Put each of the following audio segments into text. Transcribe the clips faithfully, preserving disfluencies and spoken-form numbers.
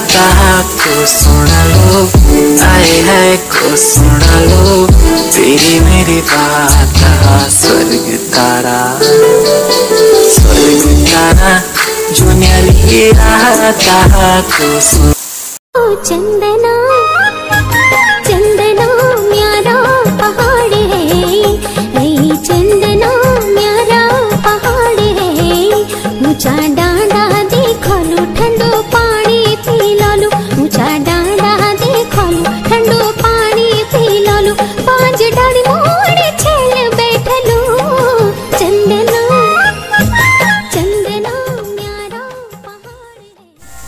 आता को सुना लो, आए है को सुना लो, तेरी मेरी बात स्वर्ग तारा स्वर्ग तारा जो न्यारी आता को सुन। चंदना चंदना म्यारा पहाड़ है, रे चंदना म्यारा पहाड़ है। ऊंचा डांडा देखलू ठंडो पानी पी ललू, ऊंचा डांडा देखलू ठंडो पानी पी ललू। पांच डाली मोड़ छेल बैठलू, चंदना चंदना म्यारा पहाड़ है।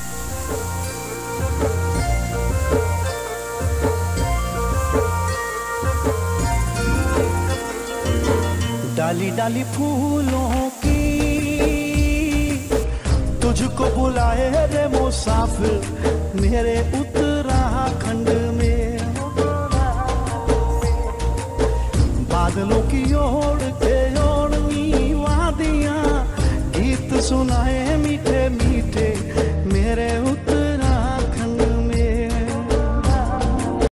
डाली डाली फूलों की तुझको बुलाए रे मुसाफिर मेरे उत्तराखंड में। बादलों की ओर के ओढ़नी वादियां गीत सुनाए